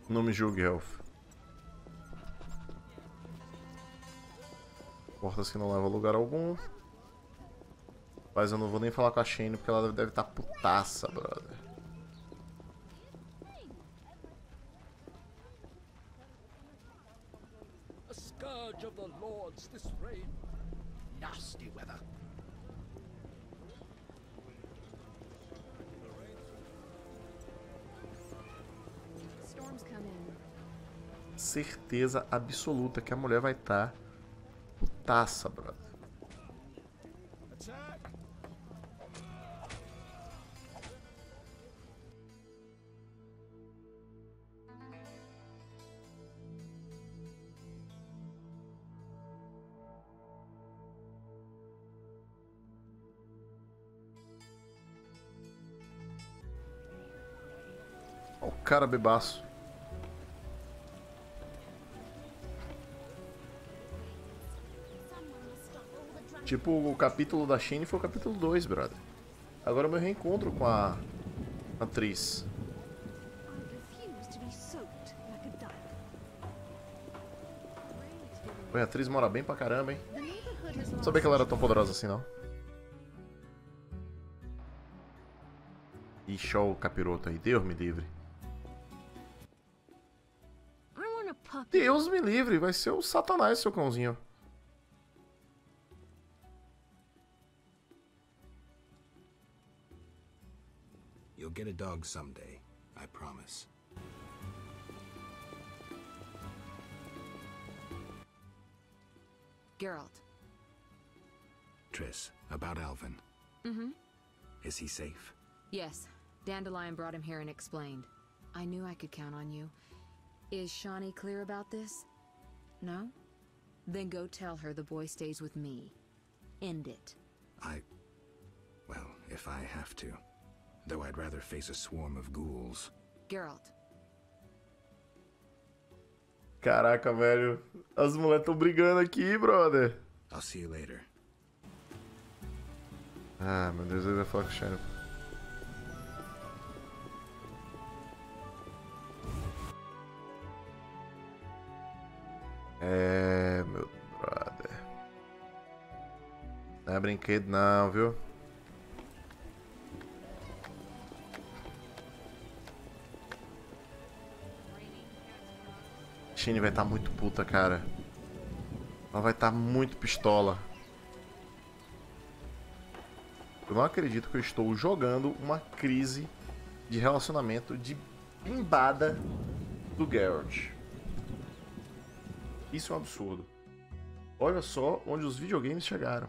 Não me julgue, Elf. Portas que não levam a lugar algum. Mas eu não vou nem falar com a Shane porque ela deve estar putaça, brother. A scourge of the lords this rain. Nasty weather. Storms come in. Certeza absoluta que a mulher vai estar putaça, brother. Attack! Ó, o cara bebaço. Tipo, o capítulo da Shane foi o capítulo 2, brother. Agora é o meu reencontro com a atriz. I refuse to be soaked like a duck. Pô, a atriz mora bem pra caramba, hein? The neighborhood has Não lost sabia que ela era tão poderosa assim, não. Ixi, ó o capiroto aí. Deus me livre. I want a puppy. Deus me livre. Vai ser o Satanás, seu cãozinho. You'll get a dog someday, I promise. Geralt. Triss, about Alvin. Mm-hmm. Is he safe? Yes. Dandelion brought him here and explained. I knew I could count on you. Is Shawnee clear about this? No? Then go tell her the boy stays with me. End it. Well, if I have to. Though I'd rather face a swarm of ghouls. Geralt. Caraca, velho. As mulheres estão brigando aqui, brother. I'll see you later. Ah, meu Deus, ele vai falar com o Shane. É, meu brother. Não é brinquedo não, viu? Shane vai estar muito puta, cara. Ela vai estar muito pistola. Eu não acredito que eu estou jogando uma crise de relacionamento de bimbada do Geralt. Isso é um absurdo. Olha só onde os videogames chegaram.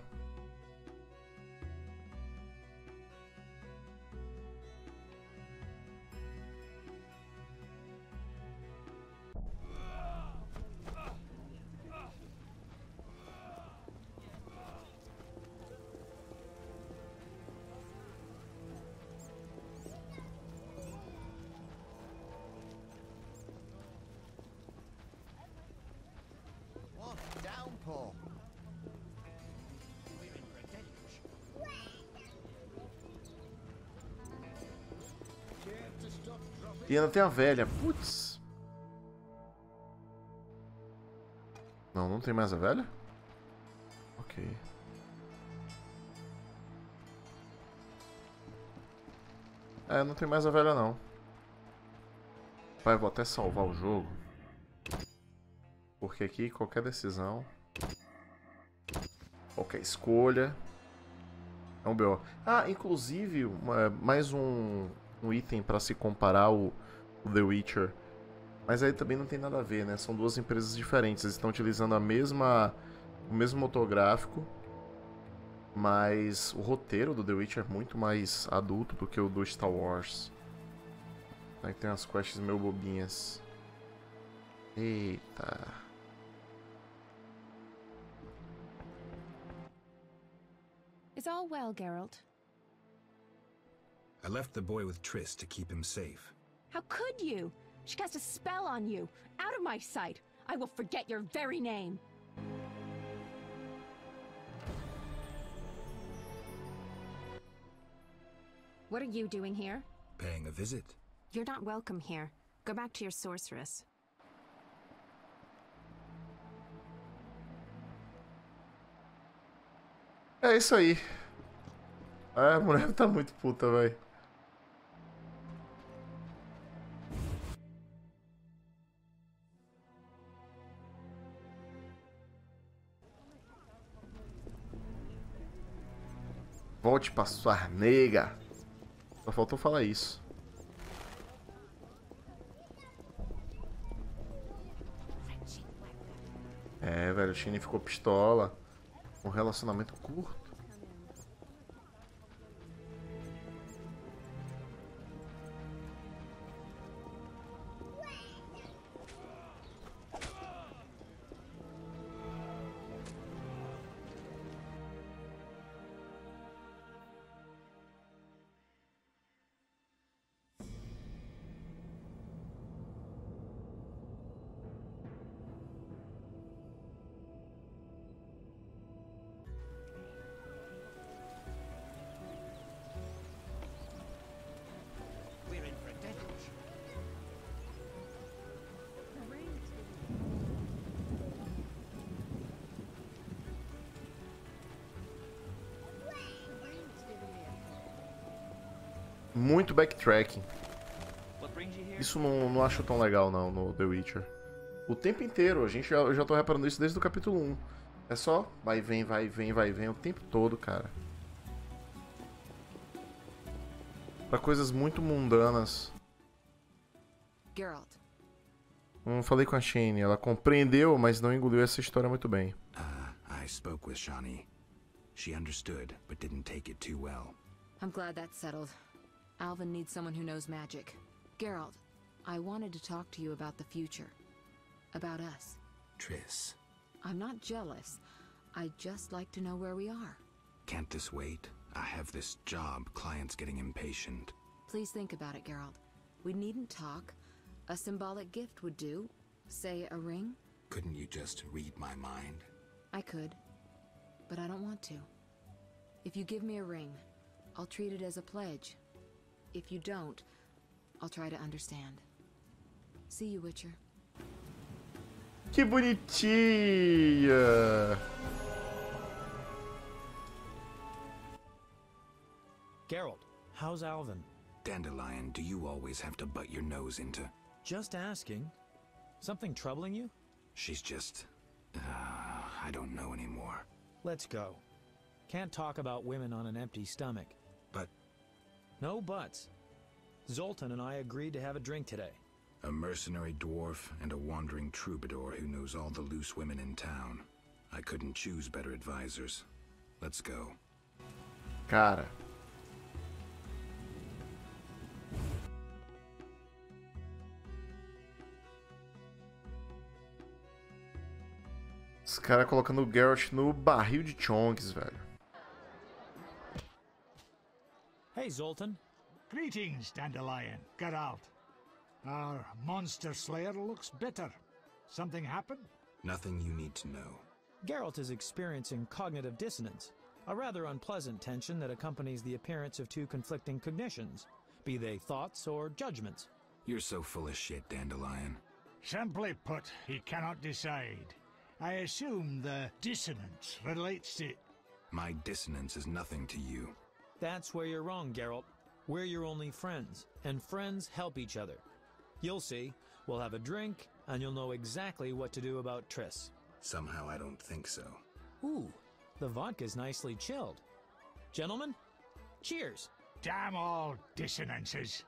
What downpour? E ainda tem a velha. Putz. Não, não tem mais a velha? Ok. É, não tem mais a velha não. Pai, vou até salvar o jogo. Porque aqui qualquer decisão, qualquer escolha é um BO. Ah, inclusive, mais um item para se comparar o The Witcher. Mas aí também não tem nada a ver, né? São duas empresas diferentes. Eles estão utilizando o mesmo motor gráfico. Mas o roteiro do The Witcher é muito mais adulto do que o do Star Wars. Aí tem umas quests meio bobinhas. Eita. Is all well, Geralt? I left the boy with Triss to keep him safe. How could you? She cast a spell on you. Out of my sight. I will forget your very name. What are you doing here? Paying a visit? You're not welcome here. Go back to your sorceress. É isso aí. A mulher tá muito puta, velho. Volte pra sua nega. Só faltou falar isso. É, velho, o Shinny ficou pistola. Um relacionamento curto. We're in for a deluge. Muito backtracking. What brings you here? Isso não acho tão legal não no The Witcher. O tempo inteiro, eu já tô reparando isso desde o capítulo 1. É só vai e vem, vai e vem, vai e vem o tempo todo, cara. Pra coisas muito mundanas. Geralt, Falei com a Shane, ela compreendeu, mas não engoliu essa história muito bem. I spoke with Shani. She understood, but didn't take it too well. I'm glad that's settled. Alvin needs someone who knows magic. Geralt, I wanted to talk to you about the future. About us. Triss, I'm not jealous. I'd just like to know where we are. can't this wait? I have this job, clients getting impatient. Please think about it, Geralt. We needn't talk. A symbolic gift would do. Say a ring? Couldn't you just read my mind? I could. But I don't want to. If you give me a ring, I'll treat it as a pledge. If you don't, I'll try to understand. See you, Witcher. Que bonitinha! Geralt, how's Alvin? Dandelion, do you always have to butt your nose into? Just asking. Something troubling you? She's just... I don't know anymore. Let's go. Can't talk about women on an empty stomach. But No buts. Zoltan and I agreed to have a drink today. a mercenary dwarf and a wandering troubadour who knows all the loose women in town. I couldn't choose better advisors. Let's go. Cara. Os caras colocando o Geralt no barril de chonks, velho. Hey, Zoltan. Greetings, Dandelion. Geralt. Our monster slayer looks bitter. Something happened? Nothing you need to know. Geralt is experiencing cognitive dissonance, a rather unpleasant tension that accompanies the appearance of two conflicting cognitions, be they thoughts or judgments. You're so full of shit, Dandelion. Simply put, he cannot decide. I assume the dissonance relates to... My dissonance is nothing to you. That's where you're wrong, Geralt. We're your only friends, and friends help each other. You'll see. We'll have a drink, and you'll know exactly what to do about Triss. Somehow I don't think so. Ooh, the vodka's nicely chilled. Gentlemen, cheers! Damn all dissonances.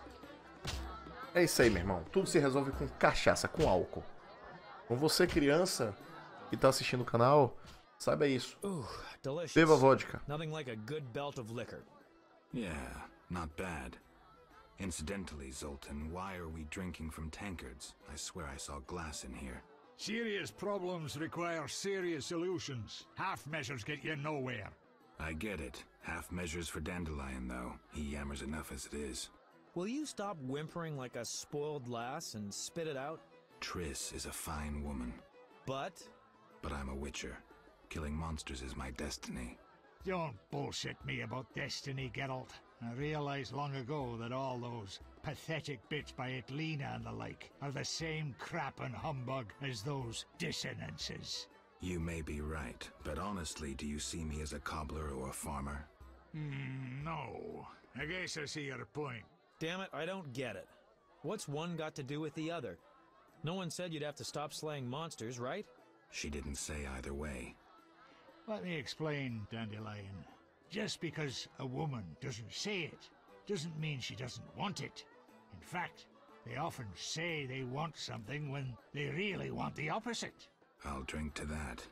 É isso aí, meu irmão. Tudo se resolve com cachaça, com álcool. Com você, criança, que tá assistindo o canal, saiba isso. Ooh, delicious. Beba vodka. Nothing like a good belt of liquor. Yeah, not bad. Incidentally, Zoltan, why are we drinking from tankards? I swear I saw glass in here. Serious problems require serious solutions. Half measures get you nowhere. I get it. Half measures for Dandelion, though. He yammers enough as it is. Will you stop whimpering like a spoiled lass and spit it out? Triss is a fine woman. But But I'm a witcher. Killing monsters is my destiny. Don't bullshit me about destiny, Geralt. I realized long ago that all those pathetic bits by Etlina and the like are the same crap and humbug as those dissonances. You may be right, but honestly, do you see me as a cobbler or a farmer? No. I guess I see your point. Damn it, I don't get it. What's one got to do with the other? No one said you'd have to stop slaying monsters, right? She didn't say either way. Let me explain, Dandelion. Just because a woman doesn't say it, doesn't mean she doesn't want it. In fact, they often say they want something when they really want the opposite. I'll drink to that.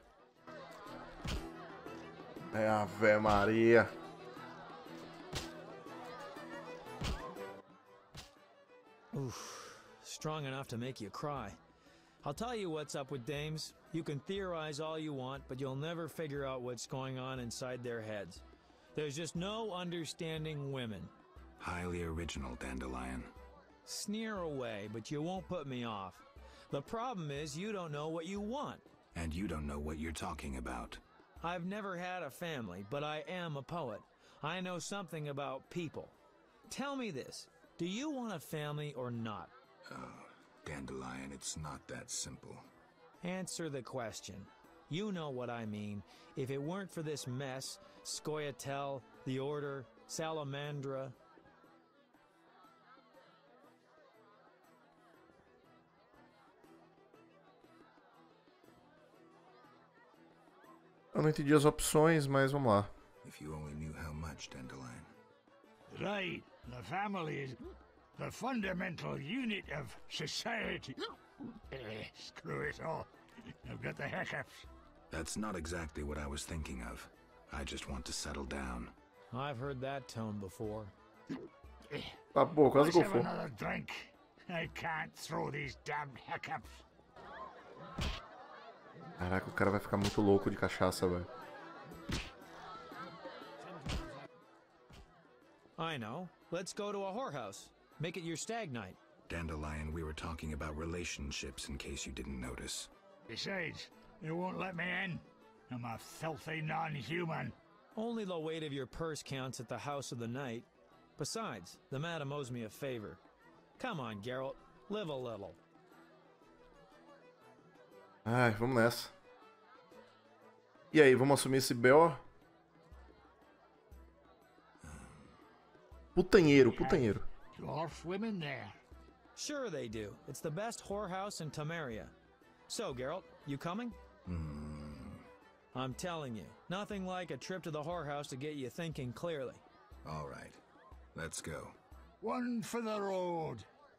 Ave Maria. Oof. Strong enough to make you cry. I'll tell you what's up with dames. You can theorize all you want, but you'll never figure out what's going on inside their heads. There's just no understanding women. Highly original, Dandelion. Sneer away, but you won't put me off. The problem is you don't know what you want. And you don't know what you're talking about. I've never had a family, but I am a poet. I know something about people. Tell me this, do you want a family or not? Oh, Dandelion, it's not that simple. Answer the question. You know what I mean. If it weren't for this mess, Scoia'tael, the Order, Salamandra... Eu não entendi as opções, mas vamos lá. If you only knew how much, Dandelion. Right. The family is the fundamental unit of society. Screw it all. I've got the hiccups. That's not exactly what I was thinking of. I just want to settle down. I've heard that tone before. Tá bom, quase Let's have gofou. another drink. I can't throw these damned hiccups. Caraca, o cara vai ficar muito louco de cachaça, velho. I know. Let's go to a whorehouse. Make it your stag night. Dandelion, we were talking about relationships in case you didn't notice. Besides, they won't let me in. I'm a filthy non-human. Only the weight of your purse counts at the house of the night. Besides, the madam owes me a favor. Come on, Geralt. Live a little. Ai, vamos nessa. E aí, vamos assumir esse BO? Putanheiro, putanheiro. Dwarf women there. Sure they do. It's the best whorehouse in Temeria. So, Geralt, you coming? I'm telling you, nothing like a trip to the whorehouse to get you thinking clearly. All right, let's go. One for the road.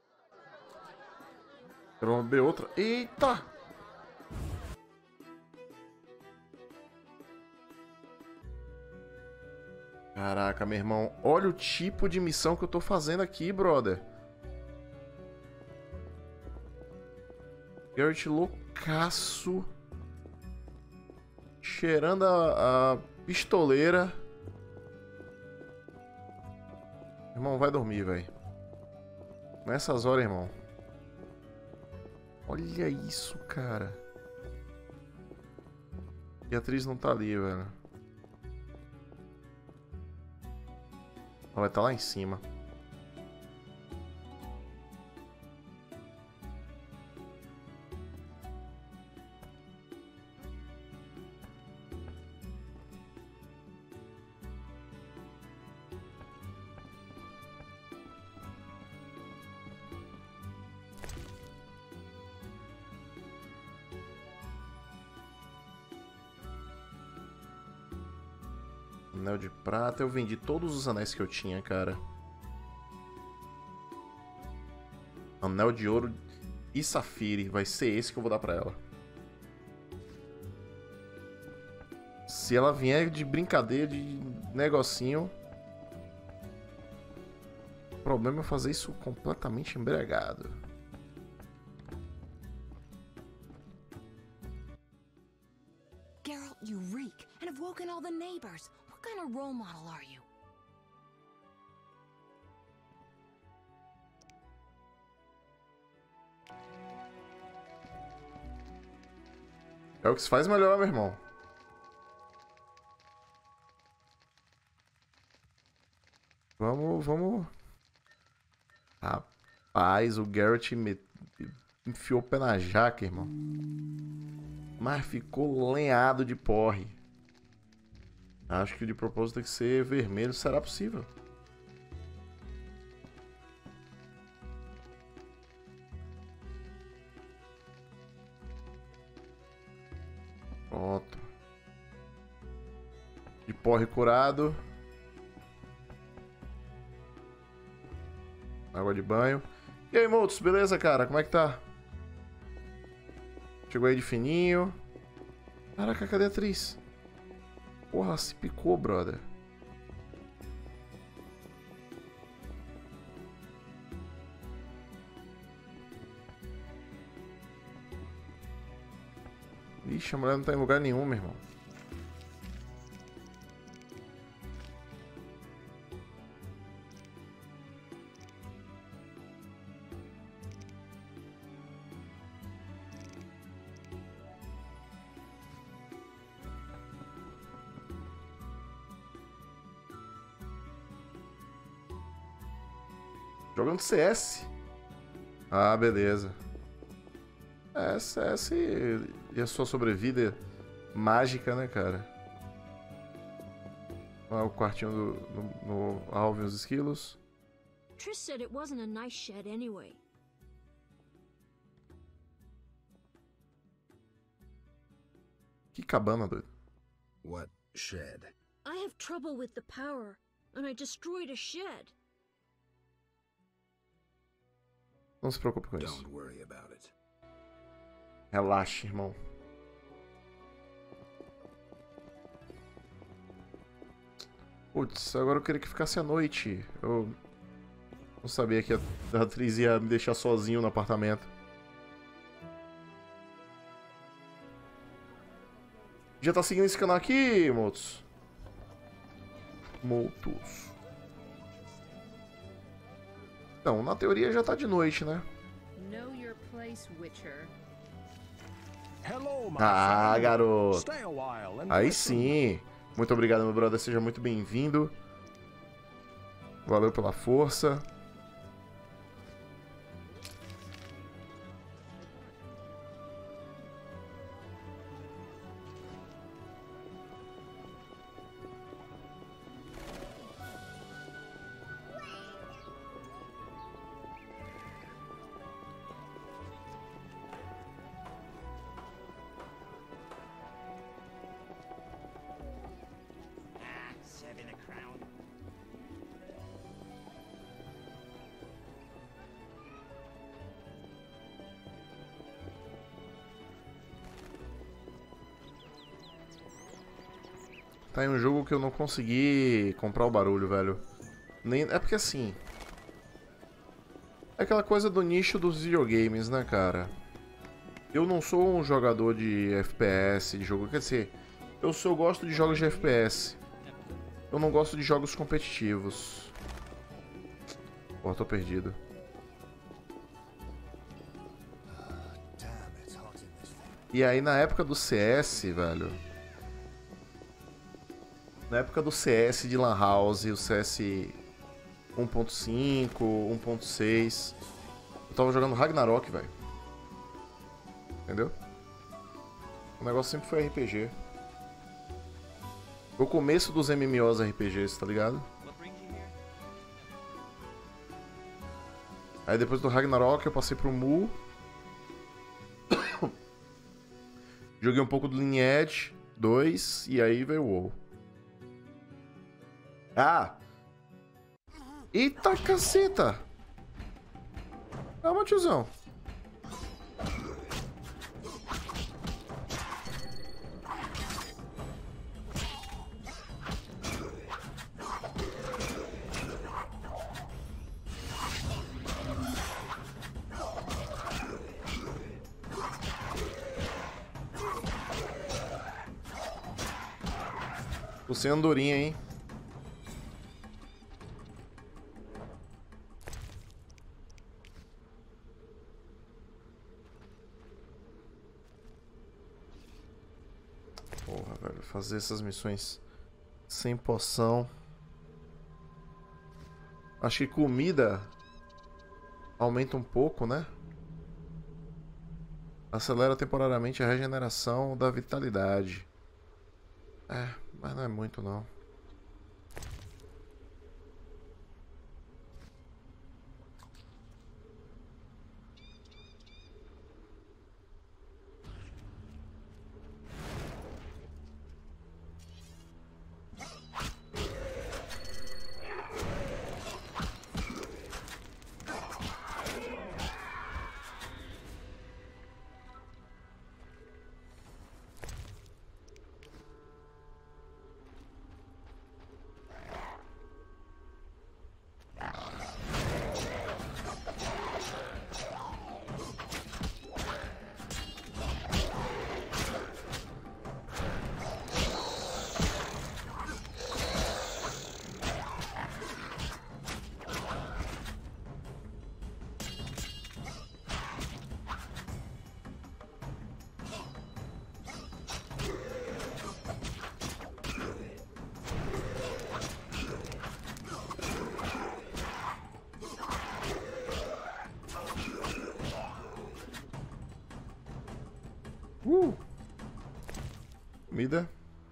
Vamos beber outra. Eita! Caraca, meu irmão. Olha o tipo de missão que eu tô fazendo aqui, brother. Geralt loucaço. Cheirando a pistoleira. Irmão, vai dormir, velho. Nessas horas, irmão. Olha isso, cara. E a atriz não tá ali, velho. Ela vai estar lá em cima. Anel de prata. Eu vendi todos os anéis que eu tinha, cara. Anel de ouro e safire. Vai ser esse que eu vou dar pra ela. Se ela vier de brincadeira, de negocinho... O problema é fazer isso completamente embriagado. Geralt, you reek and have woken all the neighbors. What kind of role model are you? É o que se faz melhor, meu irmão. Vamos. Rapaz, o Garrett enfiou o pé na jaca, irmão. Mas ficou lenhado de porre. Acho que de propósito tem que ser vermelho. Será possível? Pronto. De porre curado. Água de banho. E aí, Motos, beleza, cara? Como é que tá? Chegou aí de fininho. Caraca, cadê a atriz? Porra, se picou, brother. Ixi, a mulher não tá em lugar nenhum, meu irmão. Jogando CS. Ah, beleza. É, CS e a sua sobrevida mágica, né, cara? Olha o quartinho no Alvin e os esquilos. Trish said it wasn't a nice shed anyway. Que cabana, doido. What shed? I have trouble with the power, and I destroyed a shed. Não se preocupe com isso. Don't worry about it. Relaxe, irmão. Putz, agora eu queria que ficasse à noite. Eu não sabia que a atriz ia me deixar sozinho no apartamento. Já tá seguindo esse canal aqui, Motos? Motos. Então, na teoria já tá de noite, né? Know your place, Witcher. Ah, garoto. Aí sim. Muito obrigado, meu brother. Seja muito bem-vindo. Valeu pela força. Tá em um jogo que eu não consegui comprar o barulho, velho. Nem... É porque assim... É aquela coisa do nicho dos videogames, né, cara? Eu não sou um jogador de FPS, de jogo... Quer dizer, eu gosto de jogos de FPS. Eu não gosto de jogos competitivos. Pô, tô perdido. E aí, na época do CS, velho... Na época do CS de Lan House, o CS 1.5, 1.6, eu tava jogando Ragnarok, velho. Entendeu? O negócio sempre foi RPG. Foi o começo dos MMOs RPGs, tá ligado? Aí depois do Ragnarok eu passei pro Mu. Joguei um pouco do Lineage 2 e aí veio o WoW. Ah! Eita caceta! Calma, tiozão. Tô sem andorinha, hein? Porra, velho, fazer essas missões sem poção. Acho que comida aumenta um pouco, né? Acelera temporariamente a regeneração da vitalidade. É, mas não é muito não. Comida.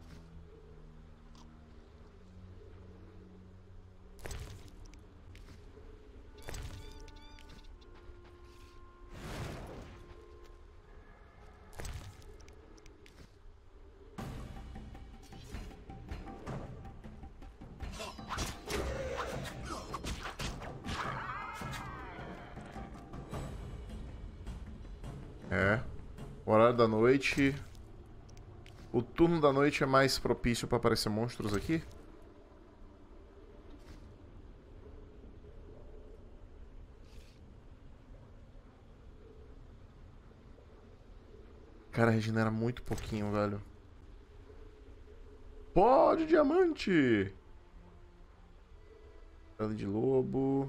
É. O horário da noite. O turno da noite é mais propício para aparecer monstros aqui? Cara, regenera muito pouquinho, velho. Pode, diamante! Pele de lobo.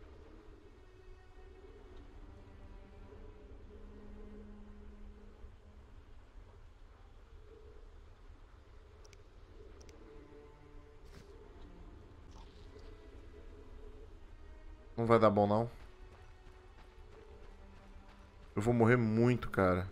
Não vai dar bom, não. Eu vou morrer muito, cara.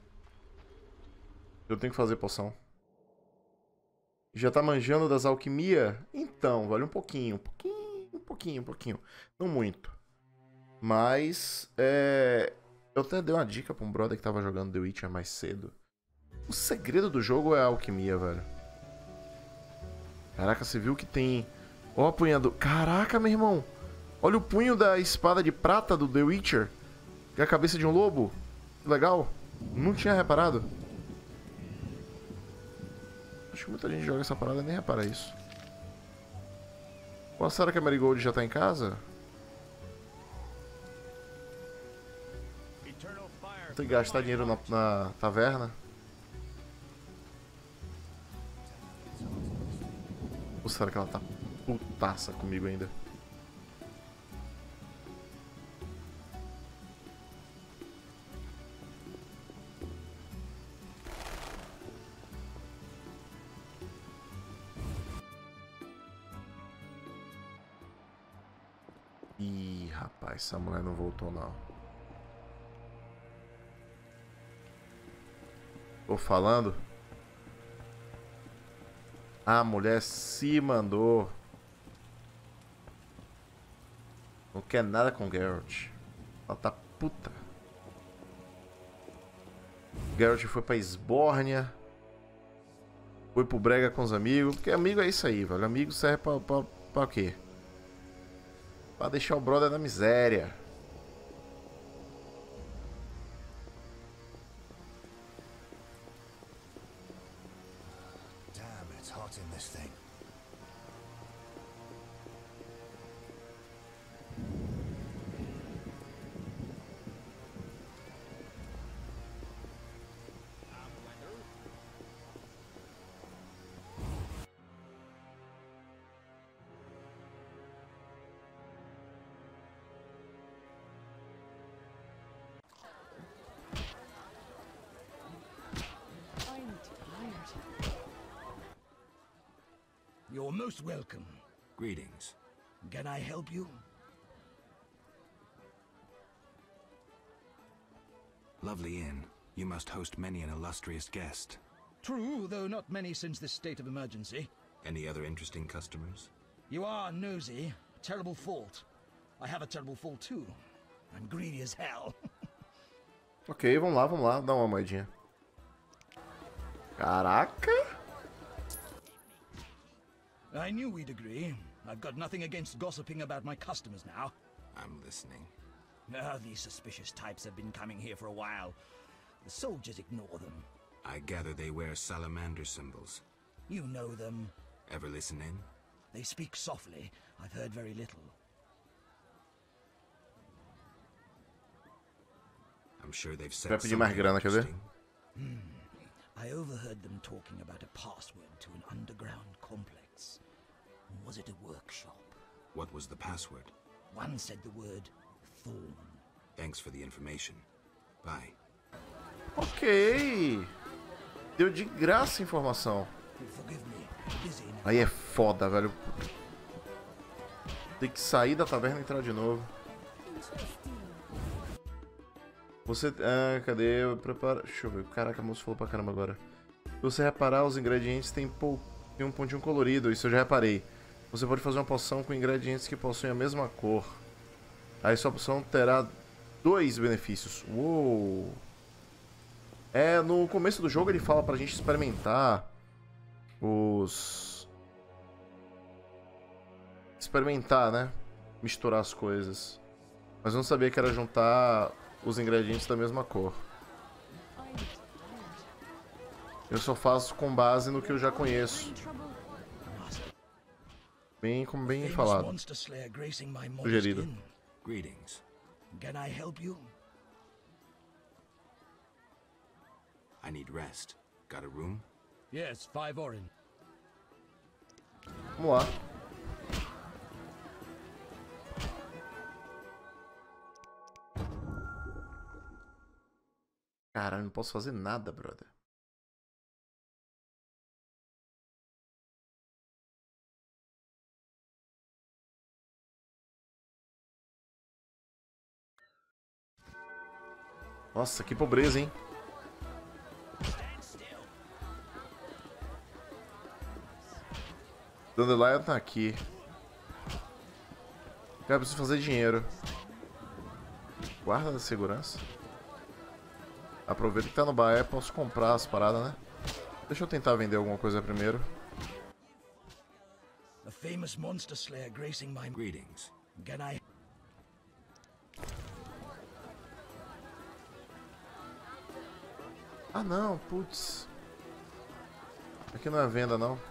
Eu tenho que fazer poção. Já tá manjando das alquimia? Então, vale um pouquinho. Um pouquinho. Não muito. Mas, eu até dei uma dica pra um brother que tava jogando The Witcher mais cedo. O segredo do jogo é a alquimia, velho. Caraca, você viu que tem... Ó, apunhador. Caraca, meu irmão. Olha o punho da espada de prata do The Witcher. Que é a cabeça de um lobo. Legal. Não tinha reparado. Acho que muita gente joga essa parada e nem repara isso. Pô, será que a Marigold já tá em casa? Vou ter que gastar dinheiro na taverna. Ou será que ela tá putaça comigo ainda? Ih, rapaz, essa mulher não voltou não. Tô falando? A mulher se mandou. Não quer nada com Geralt. Ela tá puta. Geralt foi pra Esbórnia. Foi pro brega com os amigos. Porque amigo é isso aí, velho. Amigo serve pra quê? Pra deixar o brother na miséria. Damn, it's hot in this thing. You're most welcome. Greetings. Can I help you? Lovely inn. You must host many an illustrious guest. True, though not many since this state of emergency. Any other interesting customers? You are nosy. Terrible fault. I have a terrible fault too. I'm greedy as hell. Ok, vamos lá, dá uma moedinha. Caraca! I knew we'd agree. I've got nothing against gossiping about my customers now. I'm listening. Ah, these suspicious types have been coming here for a while. The soldiers ignore them. I gather they wear salamander symbols. You know them. Ever listen in? They speak softly. I've heard very little. I'm sure they've Vai said pedir mais grana, quer ver? I overheard them talking about a password to an underground complex. Was it a workshop? What was the password? One said the word Thorn. Thanks for the information. Bye. Ok. Deu de graça a informação. Forgive me. Busy now. Aí é foda, velho. Tem que sair da taverna e entrar de novo. Você... Ah, cadê? Prepara... Deixa eu ver. Caraca, a moça falou pra caramba agora. Se você reparar, os ingredientes têm um pontinho colorido. Isso eu já reparei. Você pode fazer uma poção com ingredientes que possuem a mesma cor. Aí sua poção terá 2 benefícios. Uou! É, no começo do jogo ele fala pra gente experimentar experimentar, né? Misturar as coisas. Mas eu não sabia que era juntar os ingredientes da mesma cor. Eu só faço com base no que eu já conheço. Bem falado. Sugerido. Greetings. Can I help you? I need rest. Got a room? Yes, 5 orin. Vamos lá. Caralho, não posso fazer nada, brother. Nossa, que pobreza, hein? Dandelion tá aqui. Cara, preciso fazer dinheiro. Guarda da segurança. Aproveita que tá no bar, posso comprar as paradas, né? Deixa eu tentar vender alguma coisa primeiro. A famous monster slayer gracing my... Greetings. Can I... Ah não, putz. Aqui não é venda não.